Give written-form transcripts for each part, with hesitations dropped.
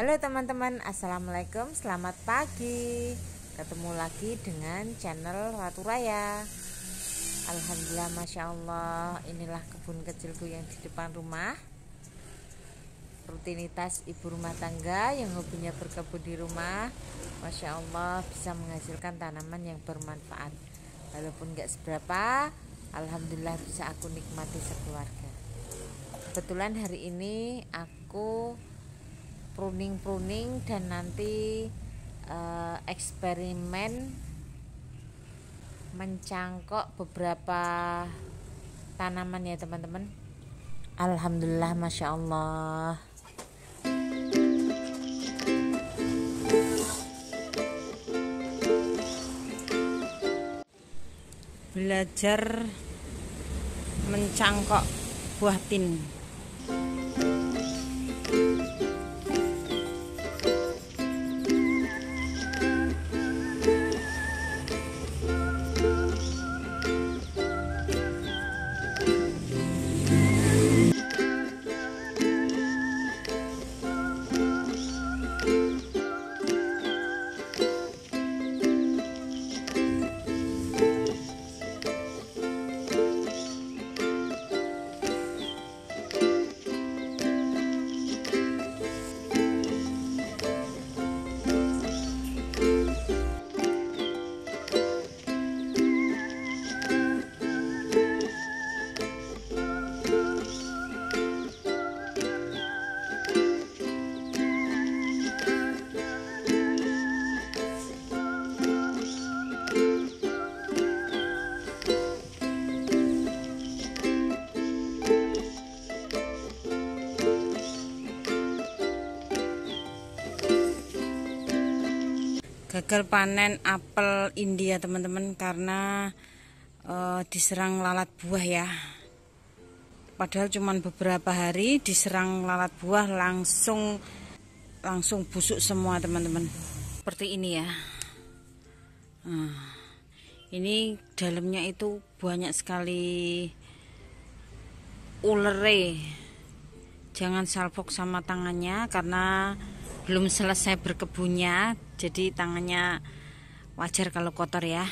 Halo teman-teman, assalamualaikum, selamat pagi. Ketemu lagi dengan channel Ratu Raya. Alhamdulillah, masya Allah, inilah kebun kecilku yang di depan rumah. Rutinitas ibu rumah tangga yang hobinya berkebun di rumah, masya Allah, bisa menghasilkan tanaman yang bermanfaat. Walaupun gak seberapa, alhamdulillah bisa aku nikmati sekeluarga. Kebetulan hari ini aku pruning dan nanti eksperimen mencangkok beberapa tanaman ya teman-teman. Alhamdulillah, masya Allah. Belajar mencangkok buah tin. Gagal panen apel India teman-teman karena diserang lalat buah ya. Padahal cuman beberapa hari diserang lalat buah langsung busuk semua teman-teman. Seperti ini ya. Ini dalamnya itu banyak sekali ulere. Jangan salfok sama tangannya karena belum selesai berkebunnya, jadi tangannya wajar kalau kotor ya.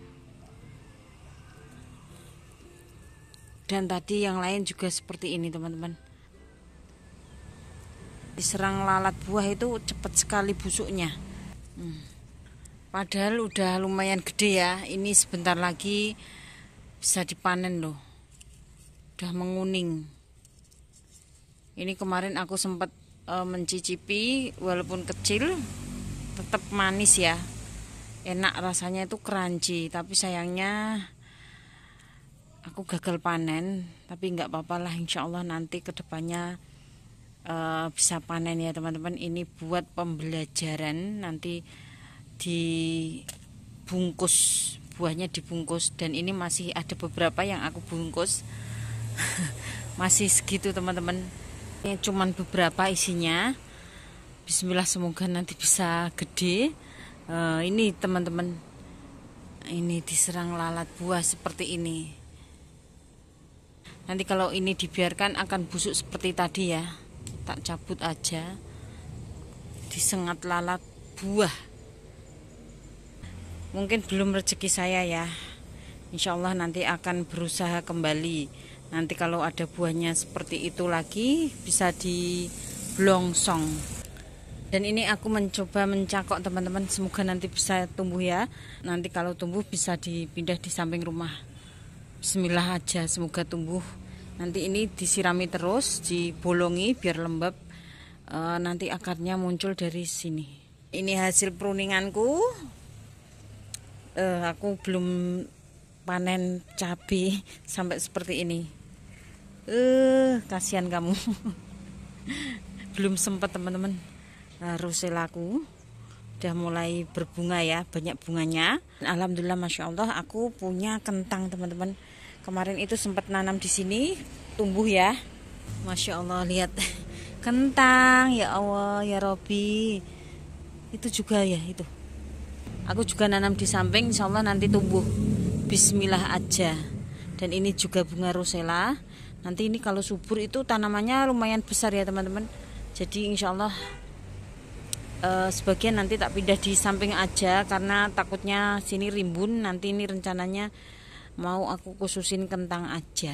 Dan tadi yang lain juga seperti ini teman-teman. Diserang lalat buah itu cepat sekali busuknya. Padahal udah lumayan gede ya. Ini sebentar lagi bisa dipanen loh. Udah menguning. Ini kemarin aku sempat mencicipi, walaupun kecil tetap manis ya, enak rasanya, itu crunchy. Tapi sayangnya aku gagal panen, tapi nggak apa-apa lah, insya Allah nanti kedepannya bisa panen ya teman-teman. Ini buat pembelajaran, nanti dibungkus, buahnya dibungkus, dan ini masih ada beberapa yang aku bungkus. Masih segitu teman-teman. Ini cuman beberapa isinya. Bismillah, semoga nanti bisa gede. Ini teman-teman, ini diserang lalat buah seperti ini. Nanti kalau ini dibiarkan akan busuk seperti tadi ya. Tak cabut aja, disengat lalat buah. Mungkin belum rezeki saya ya. Insya Allah nanti akan berusaha kembali. Nanti kalau ada buahnya seperti itu lagi, bisa diblongsong. Dan ini aku mencoba mencangkok teman-teman, semoga nanti bisa tumbuh ya. Nanti kalau tumbuh bisa dipindah di samping rumah. Bismillah aja, semoga tumbuh. Nanti ini disirami terus, dibolongi biar lembab. Nanti akarnya muncul dari sini. Ini hasil pruninganku. Aku belum panen cabai sampai seperti ini. Kasihan kamu. Belum sempat teman-teman. Roselaku udah mulai berbunga ya, banyak bunganya. Alhamdulillah, masya Allah, aku punya kentang teman-teman. Kemarin itu sempat nanam di sini, tumbuh ya. Masya Allah, lihat kentang, ya Allah, ya Robi. Itu juga ya itu. Aku juga nanam di samping, insya Allah nanti tumbuh. Bismillah aja. Dan ini juga bunga rosella. Nanti ini kalau subur itu tanamannya lumayan besar ya teman-teman. Jadi insya Allah sebagian nanti tak pindah di samping aja karena takutnya sini rimbun. Nanti ini rencananya mau aku khususin kentang aja.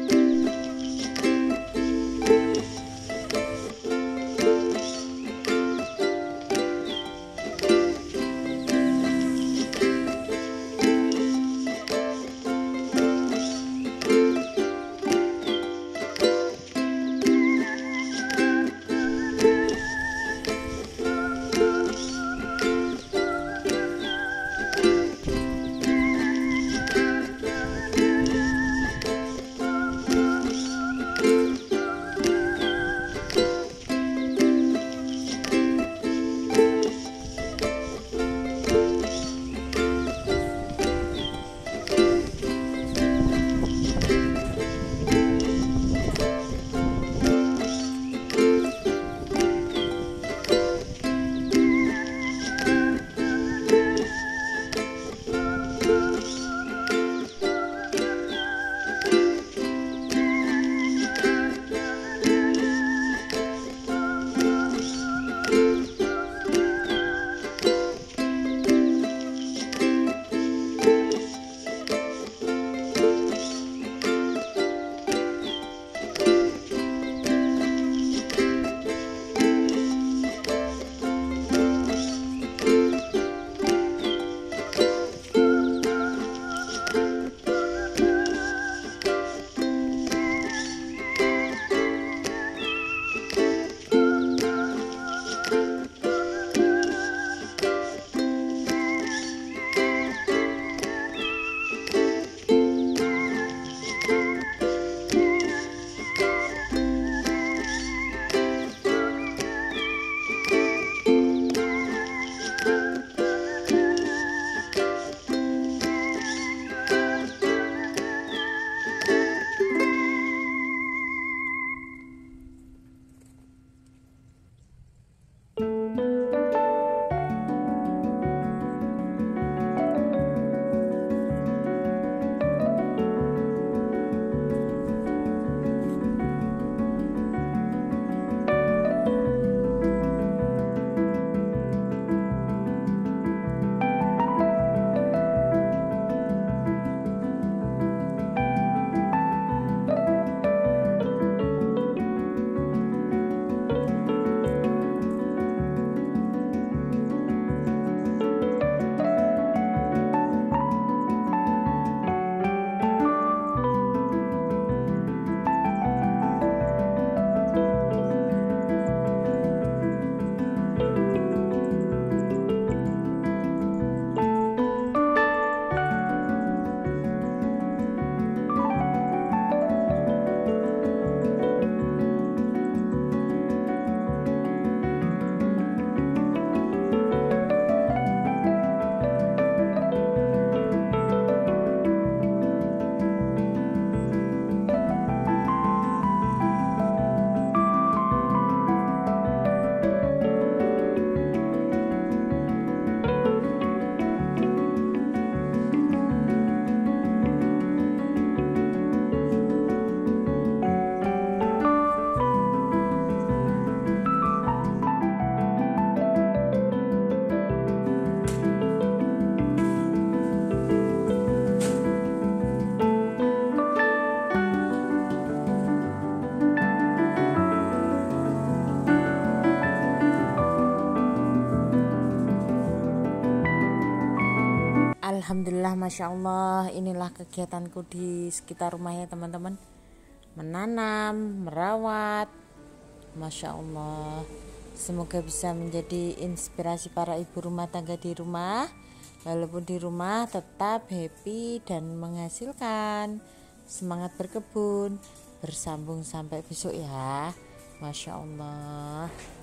Alhamdulillah, Masya Allah, inilah kegiatanku di sekitar rumah ya teman-teman. Menanam, merawat, Masya Allah. Semoga bisa menjadi inspirasi para ibu rumah tangga di rumah. Walaupun di rumah tetap happy dan menghasilkan. Semangat berkebun, bersambung sampai besok ya. Masya Allah.